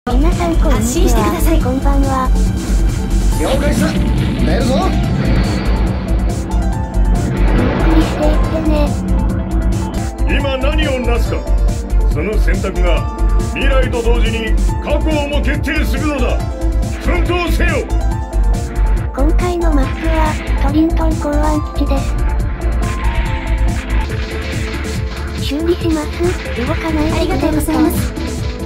皆さんこんにちは。発信してください。こんばんは。 了解っす。寝るぞ。 ゆっくりしていってね。 今何をなすか。その選択が未来と同時に過去をも決定するのだ。奮闘せよ。 今回のマップはトリントン港湾基地です。修理します。動かないで。ありがとうございます。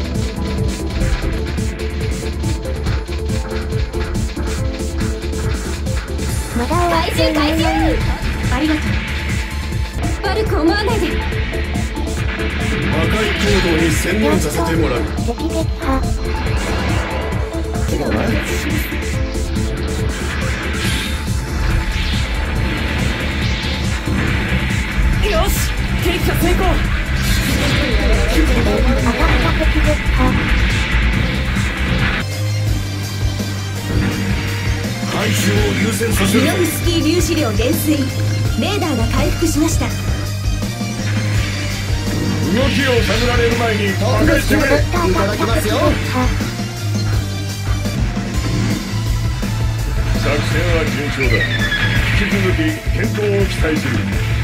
まだ終わってないのに。ありがとう。悪く思わないで。 破壊行動に専念させてもらう。 敵撃破。 そうだな。 よし、撃破成功。 当たった敵撃破。 回収を優先させる。 ミノフスキー粒子量減衰。レーダーが回復しました。 動きを探られる前に破壊してくれ。 いただきますよ。 作戦は順調だ。引き続き健闘を期待する。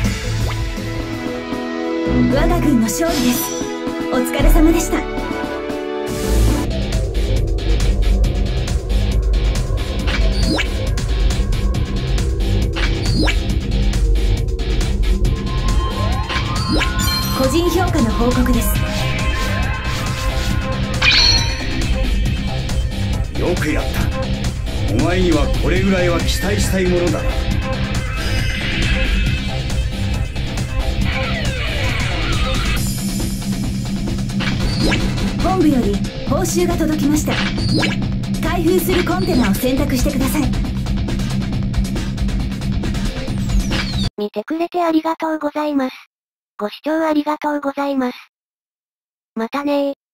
我が軍の勝利です。お疲れ様でした。個人評価の報告です。 よくやった。お前にはこれぐらいは期待したいものだな。 本部より報酬が届きました。開封するコンテナを選択してください。 見てくれてありがとうございます。ご視聴ありがとうございます。またねー。